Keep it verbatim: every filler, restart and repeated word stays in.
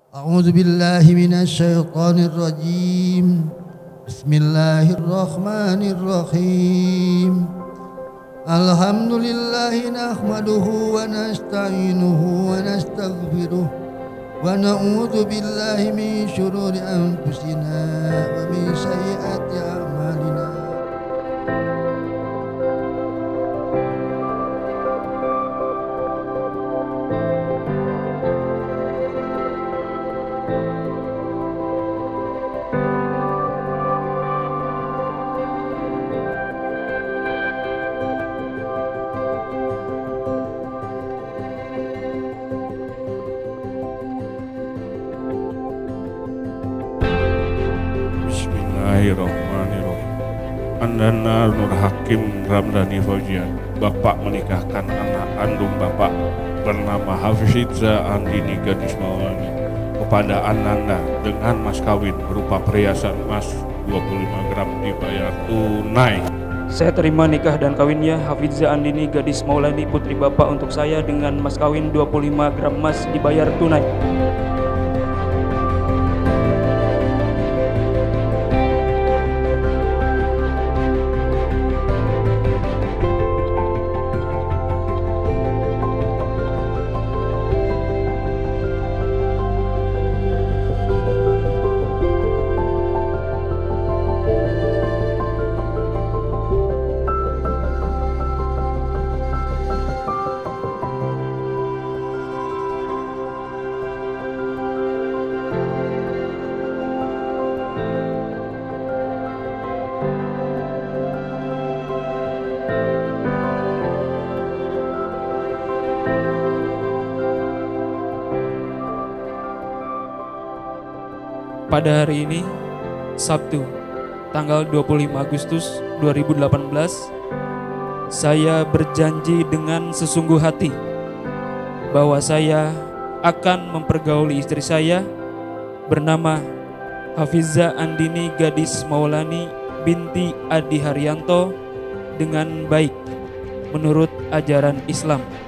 أعوذ بالله من الشيطان الرجيم. بسم الله الرحمن الرحيم. الحمد لله نحمده ونستعينه ونستغفره ونعوذ بالله من شرور أنفسنا ومن سيئات أعمالنا. Bismillahirrahmanirrahim. Andana Nur Hakim Ramdhani Fauzian, Bapak menikahkan anak kandung Bapak bernama Hafizza Andini Gadis Maulani kepada Ananda dengan mas kawin berupa perhiasan emas dua puluh lima gram dibayar tunai. Saya terima nikah dan kawinnya Hafizza Andini Gadis Maulani putri Bapak untuk saya dengan mas kawin dua puluh lima gram emas dibayar tunai. Pada hari ini, Sabtu, tanggal dua puluh lima Agustus dua ribu delapan belas, saya berjanji dengan sesungguh hati bahwa saya akan mempergauli istri saya bernama Hafizza Andini Gadis Maulani binti Adi Haryanto dengan baik menurut ajaran Islam.